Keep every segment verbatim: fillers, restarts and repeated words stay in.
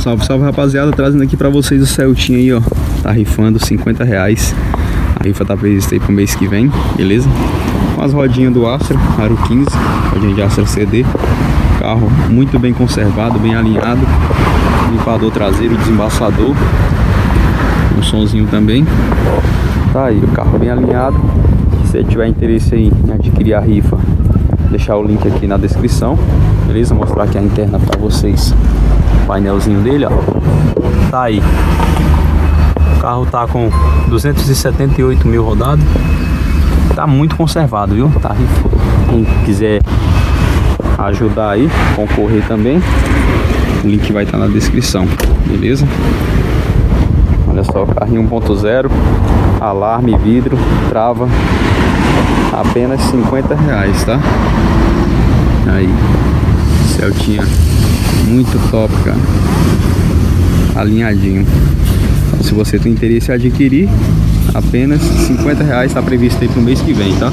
Salve, salve, rapaziada, trazendo aqui pra vocês o Celtinha aí, ó. Tá rifando cinquenta reais. A rifa tá prevista aí pro mês que vem, beleza? Com as rodinhas do Astra, Aro quinze, rodinha de Astra C D. Carro muito bem conservado, bem alinhado. Limpador traseiro, desembaçador. Um sonzinho também. Tá aí, o carro bem alinhado. Se você tiver interesse aí em adquirir a rifa, deixar o link aqui na descrição, beleza? Vou mostrar aqui a interna pra vocês. O painelzinho dele, ó. Tá aí. O carro tá com duzentos e setenta e oito mil rodado. Tá muito conservado, viu? Tá rifa. Quem quiser ajudar aí, concorrer também, o link vai estar na descrição, beleza? Olha só, carrinho um ponto zero, alarme, vidro, trava, apenas cinquenta reais, tá? Aí, Celtinha muito top, cara, alinhadinho. Então, se você tem interesse em adquirir, apenas cinquenta reais, tá previsto aí pro mês que vem, tá?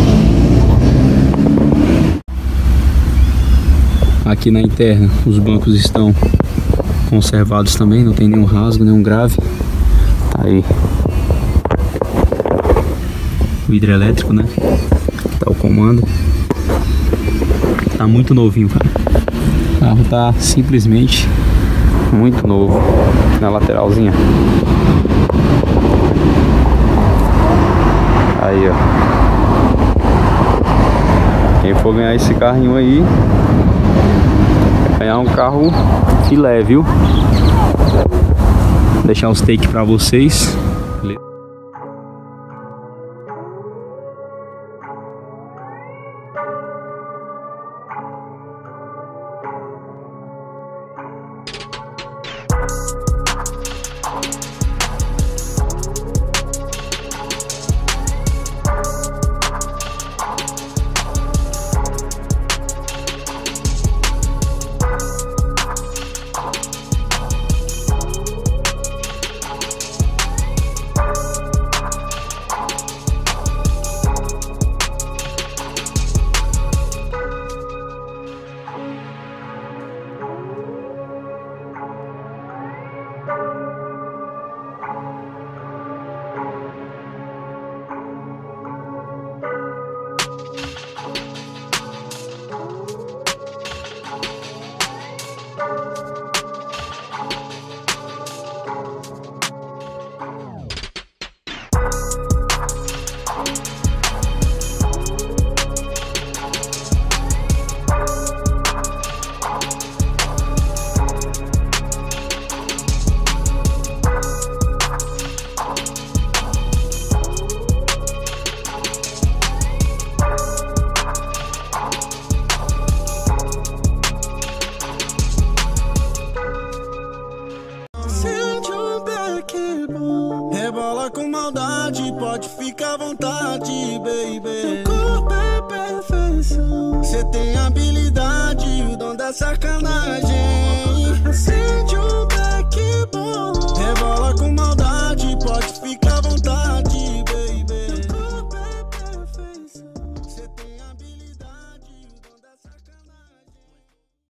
Aqui na interna os bancos estão conservados também, não tem nenhum rasgo, nenhum grave. Tá aí o vidro elétrico, né? Tá o comando. Tá muito novinho, cara. O carro tá simplesmente muito novo. Na lateralzinha. Aí, ó. Quem for ganhar esse carrinho aí, ganhar um carro filé, viu? Vou deixar os take pra vocês. Rebola com maldade, pode ficar à vontade, baby. Teu corpo é perfeição. Cê tem habilidade, o dom da sacanagem. Acende um